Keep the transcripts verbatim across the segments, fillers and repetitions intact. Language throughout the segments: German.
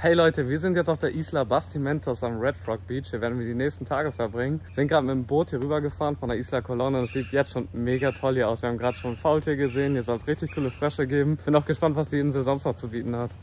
Hey Leute, wir sind jetzt auf der Isla Bastimentos am Red Frog Beach. Hier werden wir die nächsten Tage verbringen. Wir sind gerade mit dem Boot hier rüber gefahren von der Isla Colón und es sieht jetzt schon mega toll hier aus. Wir haben gerade schon Faultier gesehen, hier soll es richtig coole Frösche geben. Bin auch gespannt, was die Insel sonst noch zu bieten hat.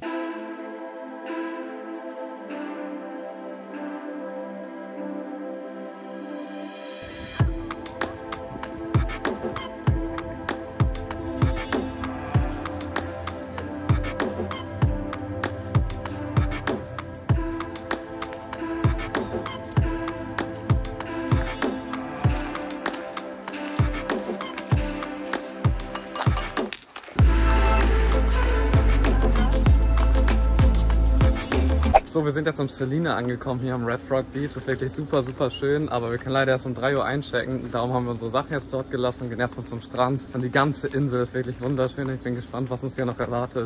So, wir sind jetzt am Selina angekommen hier am Red Frog Beach. Das ist wirklich super, super schön, aber wir können leider erst um drei Uhr einchecken. Darum haben wir unsere Sachen jetzt dort gelassen und gehen erstmal zum Strand. Und die ganze Insel ist wirklich wunderschön. Ich bin gespannt, was uns hier noch erwartet.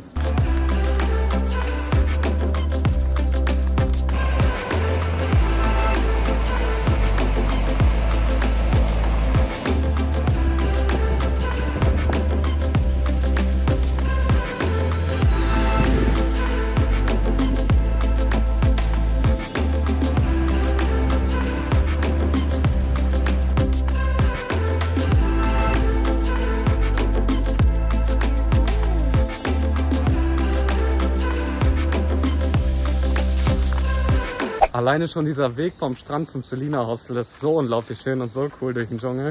Alleine schon dieser Weg vom Strand zum Selina Hostel ist so unglaublich schön und so cool durch den Dschungel.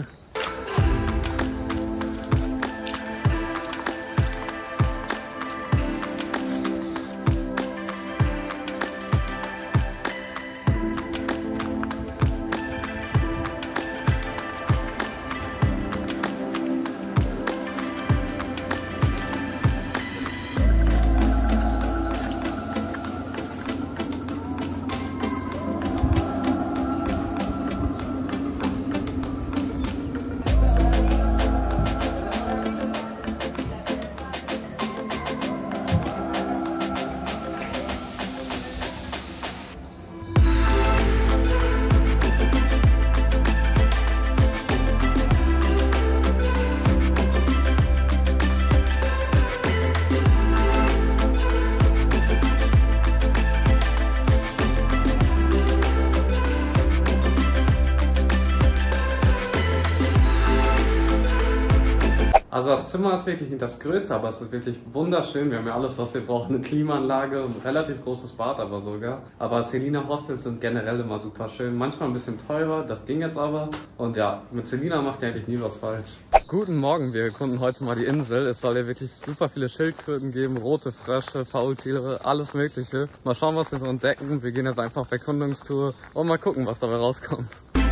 Also das Zimmer ist wirklich nicht das größte, aber es ist wirklich wunderschön. Wir haben ja alles, was wir brauchen. Eine Klimaanlage, ein relativ großes Bad aber sogar. Aber Selina Hostels sind generell immer super schön. Manchmal ein bisschen teurer, das ging jetzt aber. Und ja, mit Selina macht ihr eigentlich nie was falsch. Guten Morgen, wir erkunden heute mal die Insel. Es soll hier wirklich super viele Schildkröten geben, rote Frösche, Faultiere, alles mögliche. Mal schauen, was wir so entdecken. Wir gehen jetzt einfach auf Erkundungstour und mal gucken, was dabei rauskommt.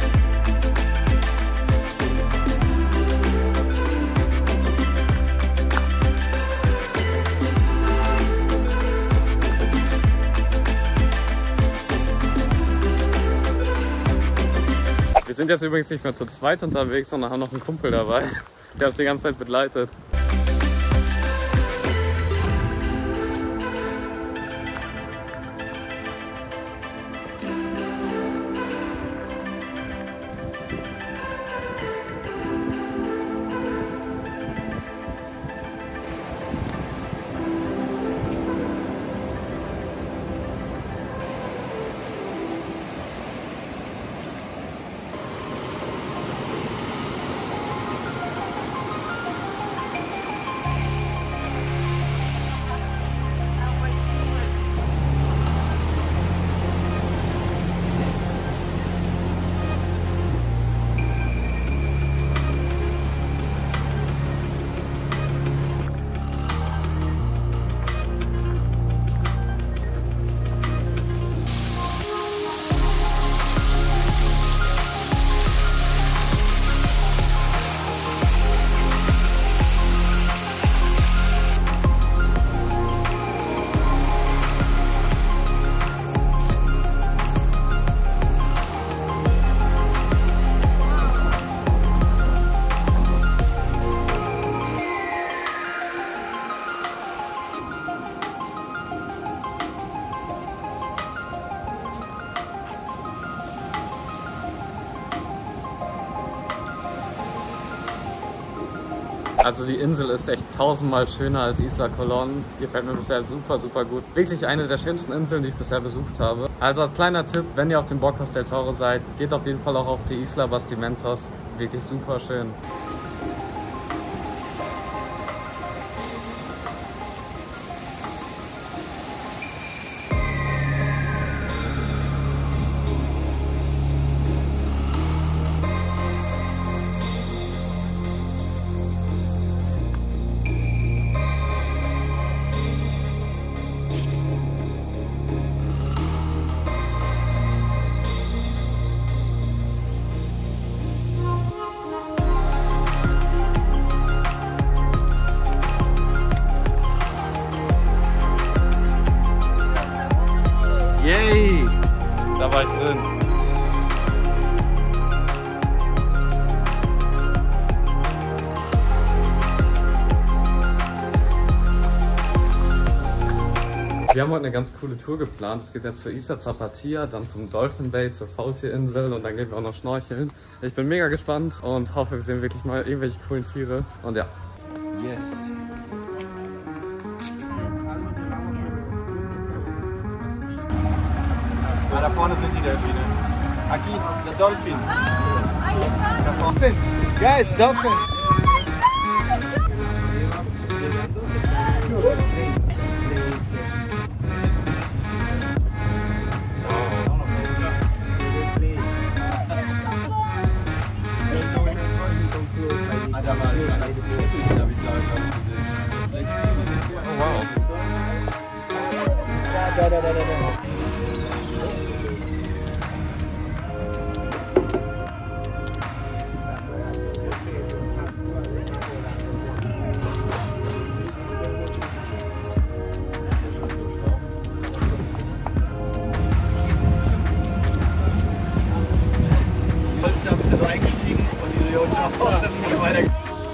Wir sind jetzt übrigens nicht mehr zu zweit unterwegs, sondern haben noch einen Kumpel dabei, der uns die ganze Zeit begleitet. Also die Insel ist echt tausendmal schöner als Isla Colón. Gefällt mir bisher super, super gut. Wirklich eine der schönsten Inseln, die ich bisher besucht habe. Also als kleiner Tipp, wenn ihr auf dem Bocas del Toro seid, geht auf jeden Fall auch auf die Isla Bastimentos. Wirklich super schön. Yay! Da war ich drin. Wir haben heute eine ganz coole Tour geplant. Es geht jetzt zur Isla Zapatia, dann zum Dolphin Bay, zur Faultierinsel und dann gehen wir auch noch schnorcheln. Ich bin mega gespannt und hoffe, wir sehen wirklich mal irgendwelche coolen Tiere. Und ja. Yes. Ah, da vorne sind die Delfine. Aquí, der Dolphin. Dolphin. Guys, Dolphin. Oh wow. Da, da, da, da, da. Ich bin so eingestiegen und die so, ciao, und dann bin ich weiter.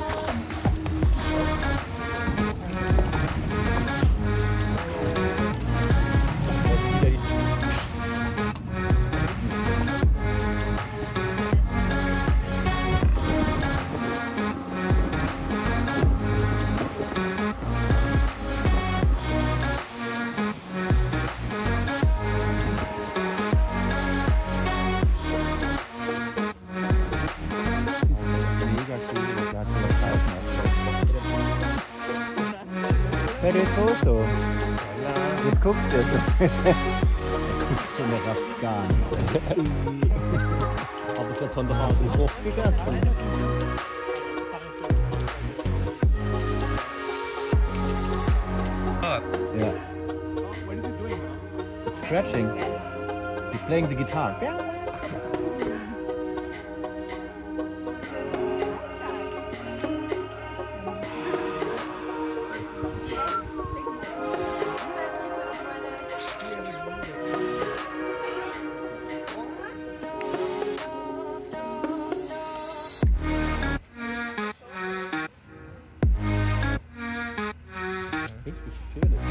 Foto. Jetzt guckst du. Der rafft gar nicht. Aber ich hab von der Hase Bruch gegessen. Ja. It's scratching. He's playing the guitar. Richtig schönes.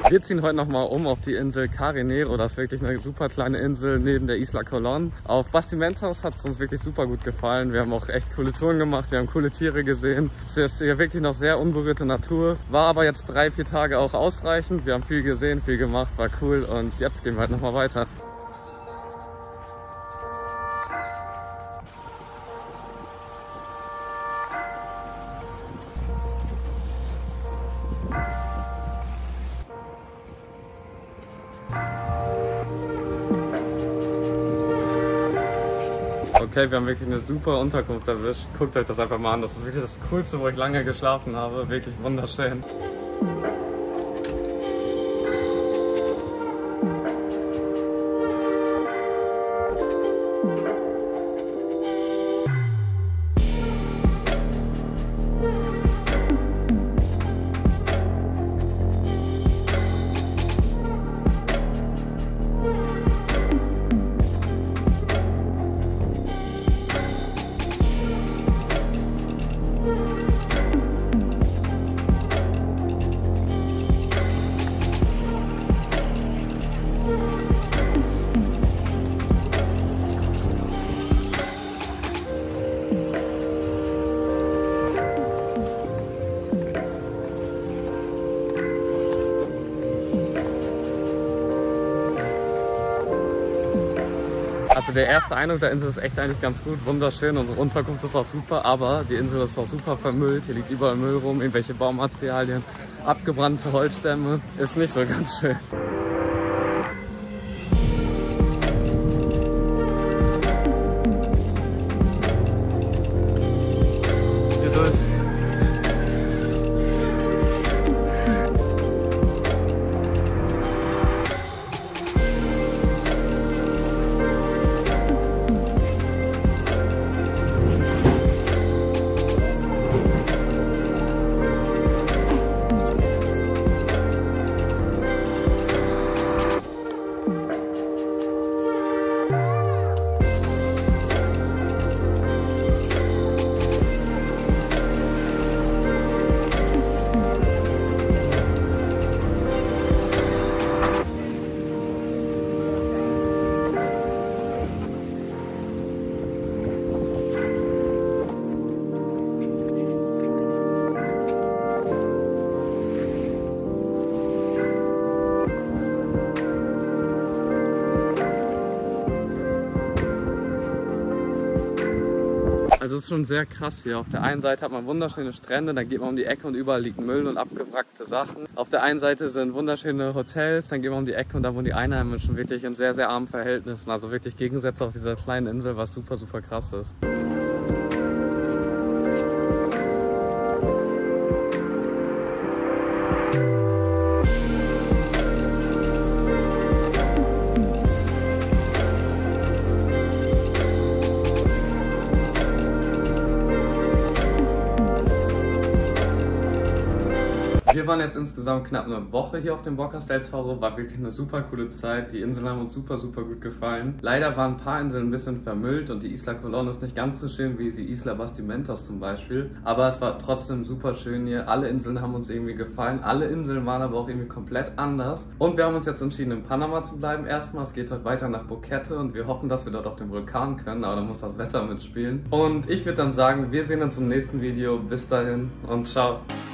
Wir ziehen heute nochmal um auf die Insel Carneiro. Das ist wirklich eine super kleine Insel neben der Isla Colón. Auf Bastimentos hat es uns wirklich super gut gefallen. Wir haben auch echt coole Touren gemacht, wir haben coole Tiere gesehen. Es ist hier wirklich noch sehr unberührte Natur. War aber jetzt drei, vier Tage auch ausreichend. Wir haben viel gesehen, viel gemacht, war cool und jetzt gehen wir halt nochmal weiter. Okay, wir haben wirklich eine super Unterkunft erwischt. Guckt euch das einfach mal an. Das ist wirklich das Coolste, wo ich lange geschlafen habe. Wirklich wunderschön. Also der erste Eindruck der Insel ist echt eigentlich ganz gut, wunderschön, unsere Unterkunft ist auch super, aber die Insel ist auch super vermüllt, hier liegt überall Müll rum, irgendwelche Baumaterialien, abgebrannte Holzstämme, ist nicht so ganz schön. Also es ist schon sehr krass hier. Auf der einen Seite hat man wunderschöne Strände, dann geht man um die Ecke und überall liegt Müll und abgewrackte Sachen. Auf der einen Seite sind wunderschöne Hotels, dann geht man um die Ecke und da wohnen die Einheimischen wirklich in sehr, sehr armen Verhältnissen. Also wirklich Gegensätze auf dieser kleinen Insel, was super, super krass ist. Wir waren jetzt insgesamt knapp eine Woche hier auf dem Bocas del Toro, war wirklich eine super coole Zeit. Die Inseln haben uns super, super gut gefallen. Leider waren ein paar Inseln ein bisschen vermüllt und die Isla Colón ist nicht ganz so schön wie die Isla Bastimentos zum Beispiel. Aber es war trotzdem super schön hier. Alle Inseln haben uns irgendwie gefallen. Alle Inseln waren aber auch irgendwie komplett anders. Und wir haben uns jetzt entschieden, in Panama zu bleiben erstmal. Es geht heute weiter nach Boquete und wir hoffen, dass wir dort auf dem Vulkan können, aber da muss das Wetter mitspielen. Und ich würde dann sagen, wir sehen uns im nächsten Video. Bis dahin und ciao.